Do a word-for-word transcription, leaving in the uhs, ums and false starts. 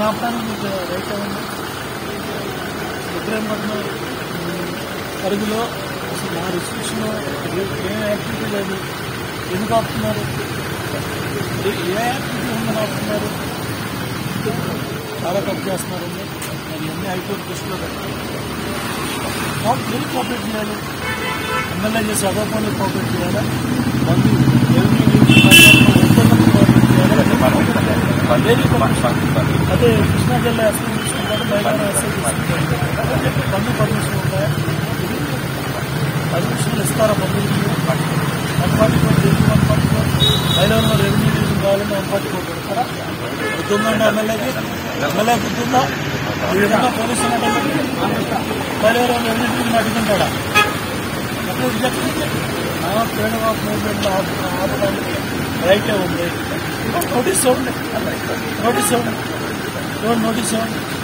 ఆపడానికి మీకు రైట్ ఉంది. ఇబ్రహీంపట్నం పరిధిలో అసలు నా రిస్ట్రిక్షన్ ఏ యాక్టివిటీ లేదు. ఎందుకు ఆపుతున్నారు? ఏ యాక్టివిటీ ఉందని ఆపుతున్నారు? చాలా తప్పు చేస్తున్నారండి. మరి అన్ని హైకోర్టు దృష్టిలో పెట్టాలి. మీరు కోఆపరేట్ చేయాలి. ఎమ్మెల్యే చేసి అదో పనులు కోఆపరేట్ చేయాలా? మంది అదే కృష్ణా జిల్లా ఎస్ఐ తీసుకుంటారు, మైదానం ఎస్ఐ తీసుకుంటారు. పన్ను పర్మిషన్ ఉంటాయా? పర్మిషన్లు ఇస్తారా? మందులకి one forty four judge one forty four మైదానంలో రెవెన్యూ డివిజన్ కావాలని వన్ ఫార్టీ ఫోర్ పెడతారా? బుద్ధుందండి ఎమ్మెల్యేకి? ఎమ్మెల్యే బుద్ధుందా? ఈ విధంగా పోలీసులు మైదానం revenue division అడ్డుకుంటాడా? Freedom of movement ఆపడానికి రైటే ఉంది. నోటీస్ ఇవ్వండి, నోటీస్ ఇవ్వండి, నోటీస్ ఇవ్వండి.